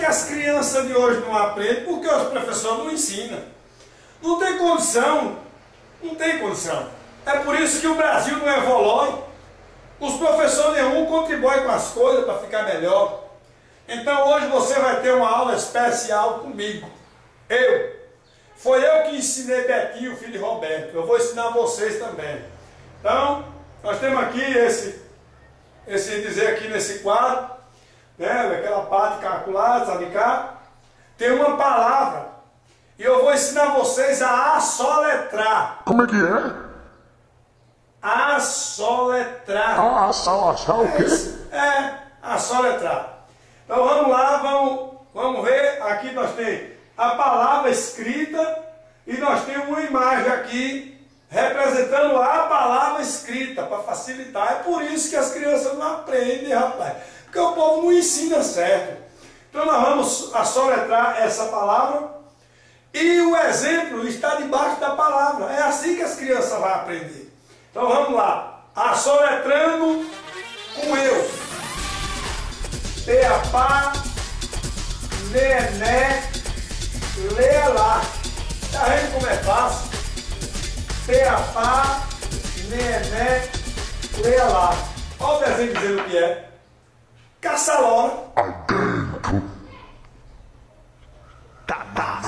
que as crianças de hoje não aprendem? Porque os professores não ensinam. Não tem condição. Não tem condição. É por isso que o Brasil não evolui. Os professores nenhum contribuem com as coisas para ficar melhor. Então hoje você vai ter uma aula especial comigo. Foi eu que ensinei Betinho, filho de Roberto. Eu vou ensinar vocês também. Então, nós temos aqui esse dizer aqui nesse quadro, né, aquela parte calculada, sabe cá? Tem uma palavra. E eu vou ensinar vocês a assoletrar. Como é que é? Assoletrar. O quê? Assoletrar. Então vamos lá, vamos ver. Aqui nós temos a palavra escrita e nós temos uma imagem aqui representando a palavra escrita para facilitar. É por isso que as crianças não aprendem, rapaz. Porque o povo não ensina certo. Então nós vamos assoletrar essa palavra e o exemplo está debaixo da palavra. É assim que as crianças vão aprender. Então vamos lá. Assoletrando com eu. Teapá, nené, leia lá. Tá vendo como é fácil? Teapá, nené, leia lá. Olha o desenho dizendo o que é. Caçalora. Adentro. Tá.